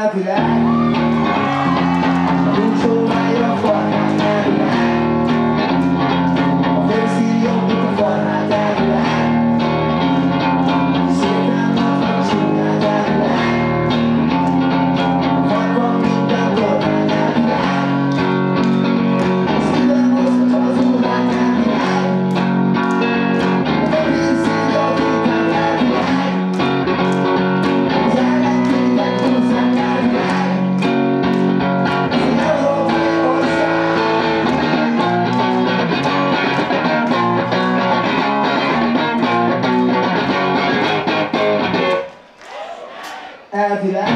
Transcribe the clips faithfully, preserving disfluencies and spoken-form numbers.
elvileg a búcsóvája a farmát elvileg a félszír jobb, mint a farmát elvileg szépen napnak csúnyát elvileg a farkon minden tornán elvileg a szívem mozgat az órán elvileg a félszír jobb, mint a elvileg az ellentétek hozzák elvileg ez az európai ország elvileg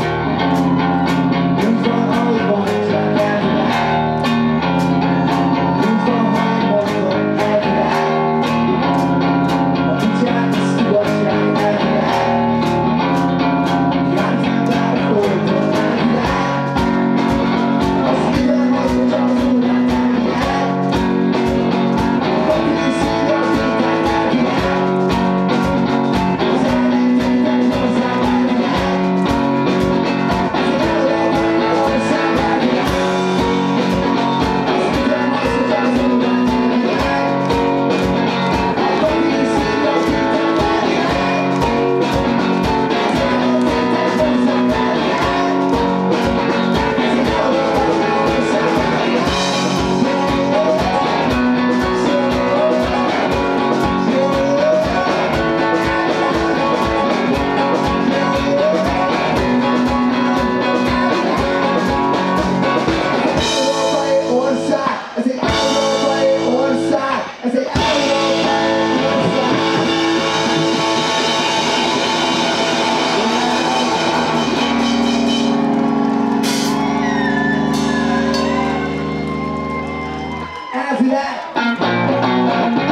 nincs van, ahogy bontsák elvileg nincs van, ha én mondom elvileg a kutyák a szabadság elvileg jártán bár a földön elvileg a szívem mozgat az órán elvileg a félszír a tétek elvileg az ellentétek hozzák elvileg Elvileg